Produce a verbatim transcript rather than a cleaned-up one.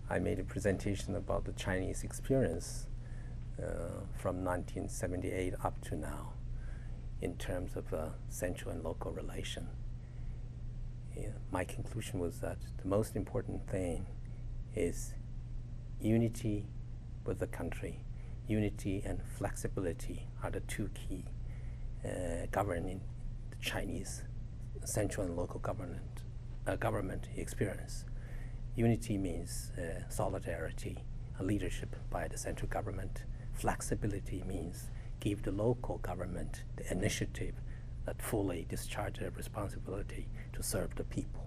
I made a presentation about the Chinese experience uh, from nineteen seventy-eight up to now in terms of uh, central and local relation. Yeah, my conclusion was that the most important thing is unity with the country. Unity and flexibility are the two key uh, governing the Chinese central and local government, uh, government experience. Unity means uh, solidarity, a leadership by the central government. Flexibility means give the local government the initiative that fully discharge their responsibility to serve the people.